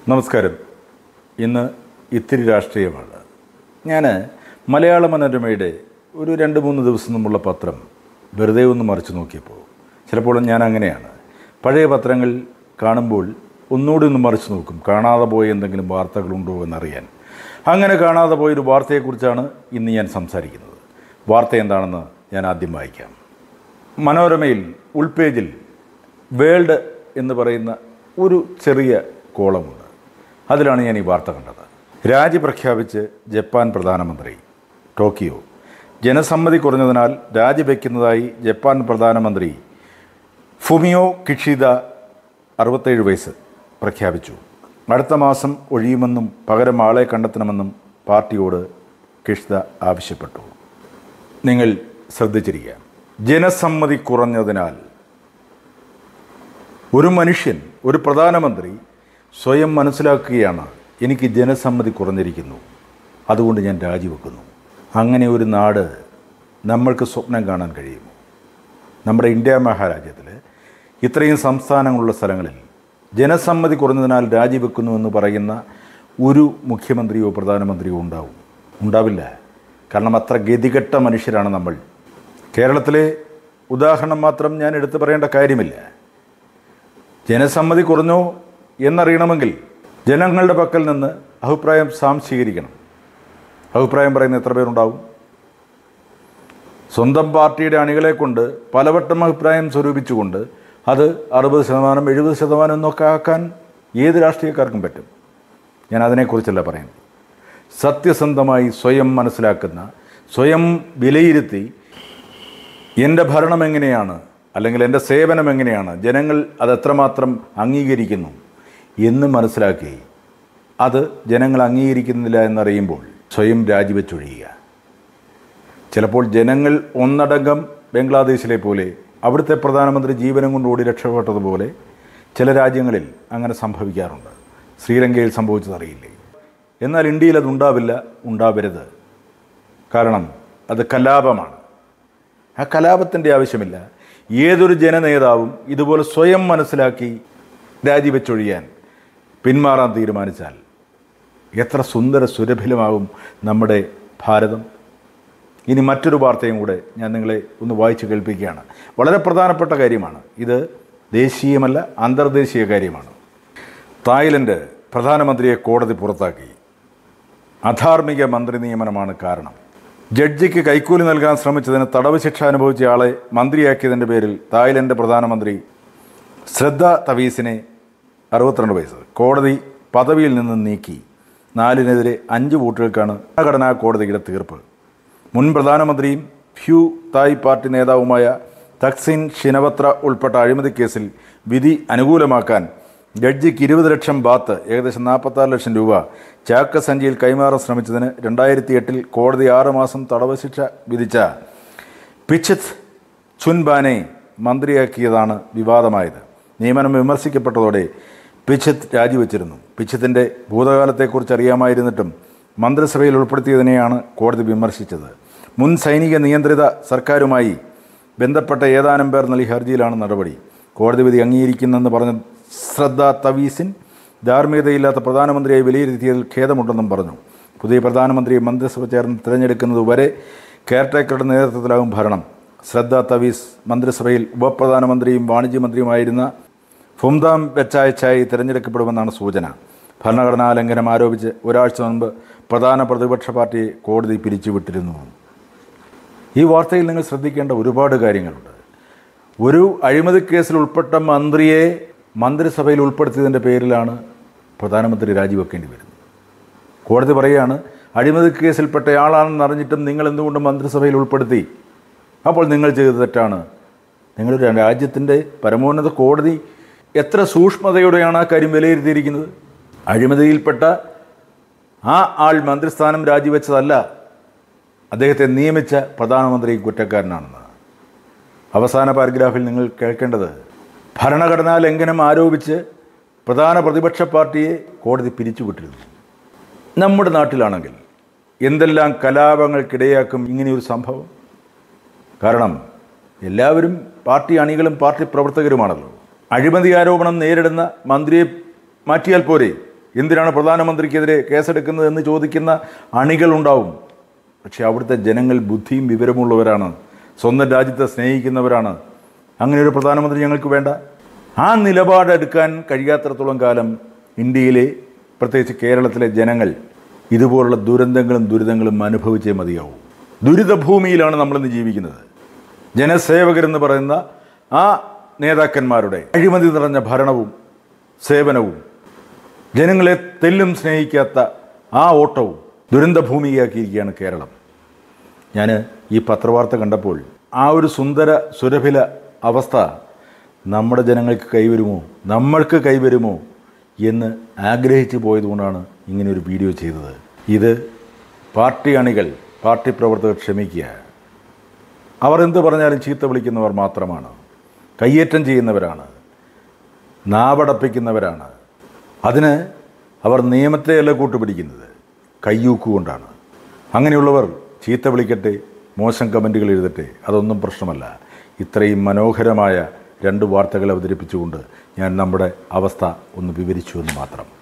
നമസ്കാരം. ഇന്ന് ഇത്തിരി രാഷ്ട്രീയമാണ്. ഞാൻ മലയാള മനോരമയുടെ ഒരു 2-3 ദിവസം മുമ്പുള്ള പത്രം വെറുതെ ഒന്ന് മറിച്ച് നോക്കിയപ്പോൾ ചിലപ്പോൾ ഞാൻ അങ്ങനെയാണ്. പഴയ പത്രങ്ങൾ കാണുമ്പോൾ ഒന്നുകൂടി ഒന്ന് മറിച്ച് നോക്കും, കാണാതെ പോയ എന്തെങ്കിലും വാർത്തകളുണ്ടോ എന്നറിയാൻ. അങ്ങനെ കാണാതെ പോയൊരു വാർത്തയെക്കുറിച്ചാണ് ഇന്ന് ഞാൻ സംസാരിക്കുന്നത്. വാർത്ത എന്താണെന്ന് ഞാൻ ആദ്യം വായിക്കാം. മനോരമയിൽ ഉൾപേജിൽ വേൾഡ് എന്ന് പറയുന്ന ഒരു ചെറിയ കോളമുണ്ട്. അതിലാണ് ഞാൻ ഈ വാർത്ത കണ്ടത്. രാജി പ്രഖ്യാപിച്ച് ജപ്പാൻ പ്രധാനമന്ത്രി. ടോക്കിയോ. ജനസമ്മതി കുറഞ്ഞതിനാൽ രാജിവെക്കുന്നതായി ജപ്പാൻ പ്രധാനമന്ത്രി ഫുമിയോ കിഷിദ 67 വയസ്സ് പ്രഖ്യാപിച്ചു. അടുത്ത മാസം ഒഴിയുമെന്നും പകരം ആളെ കണ്ടെത്തണമെന്നും പാർട്ടിയോട് കിഷിദ ആവശ്യപ്പെട്ടു. നിങ്ങൾ ശ്രദ്ധിച്ചിരിക്കുക. ജനസമ്മതി കുറഞ്ഞതിനാൽ ഒരു മനുഷ്യൻ, ഒരു പ്രധാനമന്ത്രി സ്വയം മനസ്സിലാക്കുകയാണ്, എനിക്ക് ജനസമ്മതി കുറഞ്ഞിരിക്കുന്നു, അതുകൊണ്ട് ഞാൻ രാജിവെക്കുന്നു. അങ്ങനെ ഒരു നാട് നമ്മൾക്ക് സ്വപ്നം കാണാൻ കഴിയുമോ? നമ്മുടെ ഇന്ത്യ മഹാരാജ്യത്തിൽ ഇത്രയും സംസ്ഥാനങ്ങളുള്ള സ്ഥലങ്ങളിൽ ജനസമ്മതി കുറഞ്ഞതിനാൽ രാജിവെക്കുന്നു എന്ന് പറയുന്ന ഒരു മുഖ്യമന്ത്രിയോ പ്രധാനമന്ത്രിയോ ഉണ്ടാവില്ല. കാരണം അത്ര ഗതികെട്ട മനുഷ്യരാണ് നമ്മൾ. കേരളത്തിലെ ഉദാഹരണം മാത്രം ഞാൻ എടുത്തു പറയേണ്ട കാര്യമില്ല. ജനസമ്മതി കുറഞ്ഞോ എന്നറിയണമെങ്കിൽ ജനങ്ങളുടെ പക്കൽ നിന്ന് അഭിപ്രായം സ്വീകരിക്കണം. അഭിപ്രായം പറയുന്ന എത്ര പേരുണ്ടാവും? സ്വന്തം പാർട്ടിയുടെ അണികളെ കൊണ്ട് പലവട്ടം അഭിപ്രായം സ്വരൂപിച്ചുകൊണ്ട് അത് 60%, 70% എന്നൊക്കെ ആക്കാൻ ഏത് രാഷ്ട്രീയക്കാർക്കും പറ്റും. ഞാൻ അതിനെക്കുറിച്ചല്ല പറയുന്നത്. സത്യസന്ധമായി സ്വയം മനസ്സിലാക്കുന്ന, സ്വയം വിലയിരുത്തി എൻ്റെ ഭരണം എങ്ങനെയാണ്, അല്ലെങ്കിൽ എൻ്റെ സേവനം എങ്ങനെയാണ്, ജനങ്ങൾ അതെത്രമാത്രം അംഗീകരിക്കുന്നു എന്ന് മനസ്സിലാക്കി അത് ജനങ്ങൾ അംഗീകരിക്കുന്നില്ല എന്നറിയുമ്പോൾ സ്വയം രാജിവെച്ചൊഴിയുക. ചിലപ്പോൾ ജനങ്ങൾ ഒന്നടങ്കം ബംഗ്ലാദേശിലെ പോലെ അവിടുത്തെ പ്രധാനമന്ത്രി ജീവനം കൊണ്ട് ഓടി രക്ഷപ്പെട്ടതുപോലെ ചില രാജ്യങ്ങളിൽ അങ്ങനെ സംഭവിക്കാറുണ്ട്. ശ്രീലങ്കയിൽ സംഭവിച്ചതറിയില്ലേ? എന്നാൽ ഇന്ത്യയിൽ അത് ഉണ്ടാവരുത്. കാരണം അത് കലാപമാണ്. ആ കലാപത്തിൻ്റെ ആവശ്യമില്ല. ഏതൊരു ജനനേതാവും ഇതുപോലെ സ്വയം മനസ്സിലാക്കി രാജിവെച്ചൊഴിയാൻ പിന്മാറാൻ തീരുമാനിച്ചാൽ എത്ര സുന്ദര സുരഭിലമാകും നമ്മുടെ ഭാരതം. ഇനി മറ്റൊരു വാർത്തയും കൂടെ ഞാൻ നിങ്ങളെ ഒന്ന് വായിച്ച് കേൾപ്പിക്കുകയാണ്. വളരെ പ്രധാനപ്പെട്ട കാര്യമാണ് ഇത്. ദേശീയമല്ല, അന്തർദേശീയ കാര്യമാണ്. തായ്ലൻഡ് പ്രധാനമന്ത്രിയെ കോടതി പുറത്താക്കി. അധാർമിക മന്ത്രി നിയമനമാണ് കാരണം. ജഡ്ജിക്ക് കൈക്കൂലി നൽകാൻ ശ്രമിച്ചതിന് തടവ് ശിക്ഷ അനുഭവിച്ചയാളെ മന്ത്രിയാക്കിയതിൻ്റെ പേരിൽ തായ്ലൻഡ് പ്രധാനമന്ത്രി ശ്രദ്ധ തവീസിനെ 62 വയസ്സ് കോടതി പദവിയിൽ നിന്ന് നീക്കി. 4-നെതിരെ 5 വോട്ടുകൾക്കാണ് ഭരണഘടനാ കോടതിയുടെ തീർപ്പ്. മുൻ പ്രധാനമന്ത്രിയും ഫ്യൂ തായ് പാർട്ടി നേതാവുമായ തക്സിൻ ഷിനവത്ര ഉൾപ്പെട്ട അഴിമതി കേസിൽ വിധി അനുകൂലമാക്കാൻ ജഡ്ജിക്ക് 20 ലക്ഷം ബാത്ത്, ഏകദേശം 46 ലക്ഷം രൂപ ചാക്കസഞ്ചിയിൽ കൈമാറാൻ ശ്രമിച്ചതിന് 2008 കോടതി 6 മാസം തടവ് ശിക്ഷ വിധിച്ച പിച്ചിത് ചുൻബാനെ മന്ത്രിയാക്കിയതാണ് വിവാദമായത്. നിയമനം വിമർശിക്കപ്പെട്ടതോടെ പിച്ചിത് രാജിവെച്ചിരുന്നു. പിച്ചിത്തിൻ്റെ ഭൂതകാലത്തെക്കുറിച്ച് അറിയാമായിരുന്നിട്ടും മന്ത്രിസഭയിൽ ഉൾപ്പെടുത്തിയതിനെയാണ് കോടതി വിമർശിച്ചത്. മുൻ സൈനിക നിയന്ത്രിത സർക്കാരുമായി ബന്ധപ്പെട്ട ഏതാനും പേർ നൽകിയ ഹർജിയിലാണ് നടപടി. കോടതി വിധി അംഗീകരിക്കുന്നെന്ന് പറഞ്ഞ ശ്രദ്ധ തവീസിൻ ധാർമ്മികതയില്ലാത്ത പ്രധാനമന്ത്രിയായി വിലയിരുത്തിയതിൽ ഖേദമുണ്ടെന്നും പറഞ്ഞു. പുതിയ പ്രധാനമന്ത്രിയെ മന്ത്രിസഭ ചേർന്ന് തിരഞ്ഞെടുക്കുന്നതുവരെ കെയർടേക്കറുടെ നേതൃത്വത്തിലാകും ഭരണം. ശ്രദ്ധ തവീസ് മന്ത്രിസഭയിൽ ഉപപ്രധാനമന്ത്രിയും വാണിജ്യമന്ത്രിയുമായിരുന്ന ഫുംതാം ബെച്ചായച്ചായി തിരഞ്ഞെടുക്കപ്പെടുമെന്നാണ് സൂചന. ഭരണഘടനാ ലംഘനം ആരോപിച്ച് ഒരാഴ്ച മുൻപ് പ്രധാന പ്രതിപക്ഷ പാർട്ടിയെ കോടതി പിരിച്ചുവിട്ടിരുന്നു. ഈ വാർത്തയിൽ നിങ്ങൾ ശ്രദ്ധിക്കേണ്ട ഒരുപാട് കാര്യങ്ങളുണ്ട്. ഒരു അഴിമതി കേസിൽ ഉൾപ്പെട്ട മന്ത്രിയെ മന്ത്രിസഭയിൽ ഉൾപ്പെടുത്തിയതിൻ്റെ പേരിലാണ് പ്രധാനമന്ത്രി രാജിവെക്കേണ്ടി വരുന്നത്. കോടതി പറയുകയാണ്, അഴിമതി കേസിൽപ്പെട്ടയാളാണെന്ന് അറിഞ്ഞിട്ടും നിങ്ങൾ എന്തുകൊണ്ട് മന്ത്രിസഭയിൽ ഉൾപ്പെടുത്തി? അപ്പോൾ നിങ്ങൾ ചെയ്തത് തെറ്റാണ്. നിങ്ങളുടെ രാജ്യത്തിൻ്റെ പരമോന്നത കോടതി എത്ര സൂക്ഷ്മതയോടെയാണ് ആ കാര്യം വിലയിരുത്തിയിരിക്കുന്നത്. അഴിമതിയിൽപ്പെട്ട ആ ആൾ മന്ത്രിസ്ഥാനം രാജിവെച്ചതല്ല, അദ്ദേഹത്തെ നിയമിച്ച പ്രധാനമന്ത്രി കുറ്റക്കാരനാണെന്ന്. അവസാന പാരഗ്രാഫിൽ നിങ്ങൾ കേൾക്കേണ്ടത്, ഭരണഘടനാ ലംഘനം ആരോപിച്ച് പ്രധാന പ്രതിപക്ഷ പാർട്ടിയെ കോടതി പിരിച്ചുവിട്ടിരുന്നു. നമ്മുടെ നാട്ടിലാണെങ്കിൽ എന്തെല്ലാം കലാപങ്ങൾക്കിടയാക്കും ഇങ്ങനെയൊരു സംഭവം. കാരണം എല്ലാവരും പാർട്ടി അണികളും പാർട്ടി പ്രവർത്തകരുമാണല്ലോ. അഴിമതി ആരോപണം നേരിടുന്ന മന്ത്രിയെ മാറ്റിയാൽ പോരെ? എന്തിനാണ് പ്രധാനമന്ത്രിക്കെതിരെ കേസെടുക്കുന്നത് എന്ന് ചോദിക്കുന്ന അണികളുണ്ടാവും. പക്ഷേ അവിടുത്തെ ജനങ്ങൾ ബുദ്ധിയും വിവരമുള്ളവരാണ്, സ്വന്തം രാജ്യത്തെ സ്നേഹിക്കുന്നവരാണ്. അങ്ങനെ ഒരു പ്രധാനമന്ത്രി ഞങ്ങൾക്ക് വേണ്ട. ആ നിലപാടെടുക്കാൻ കഴിയാത്തിടത്തോളം കാലം ഇന്ത്യയിലെ, പ്രത്യേകിച്ച് കേരളത്തിലെ ജനങ്ങൾ ഇതുപോലുള്ള ദുരിതങ്ങളും അനുഭവിച്ചേ മതിയാവും. ദുരിതഭൂമിയിലാണ് നമ്മളിന്ന് ജീവിക്കുന്നത്. ജനസേവകരെന്ന് പറയുന്ന ആ നേതാക്കന്മാരുടെ അഴിമതി നിറഞ്ഞ ഭരണവും സേവനവും, ജനങ്ങളെ തെല്ലും സ്നേഹിക്കാത്ത ആ ഓട്ടവും ദുരന്തഭൂമിയാക്കിയിരിക്കുകയാണ് കേരളം. ഞാൻ ഈ പത്രവാർത്ത കണ്ടപ്പോൾ ആ ഒരു സുന്ദര സുരഭില അവസ്ഥ നമ്മുടെ ജനങ്ങൾക്ക് കൈവരുമോ, നമ്മൾക്ക് കൈവരുമോ എന്ന് ആഗ്രഹിച്ചു പോയതുകൊണ്ടാണ് ഇങ്ങനെയൊരു വീഡിയോ ചെയ്തത്. ഇത് പാർട്ടി അണികൾ, പാർട്ടി പ്രവർത്തകർ ക്ഷമിക്കുക. അവർ എന്ത് പറഞ്ഞാലും ചീത്ത വിളിക്കുന്നവർ മാത്രമാണ്, കയ്യേറ്റം ചെയ്യുന്നവരാണ്, നാവടപ്പിക്കുന്നവരാണ്. അതിന് അവർ നിയമത്തെയല്ല കൂട്ടുപിടിക്കുന്നത്, കയ്യൂക്കുകൊണ്ടാണ്. അങ്ങനെയുള്ളവർ ചീത്ത വിളിക്കട്ടെ, മോശം കമൻറ്റുകൾ എഴുതട്ടെ, അതൊന്നും പ്രശ്നമല്ല. ഇത്രയും മനോഹരമായ 2 വാർത്തകൾ അവതരിപ്പിച്ചുകൊണ്ട് ഞാൻ നമ്മുടെ അവസ്ഥ ഒന്ന് വിവരിച്ചു എന്ന് മാത്രം.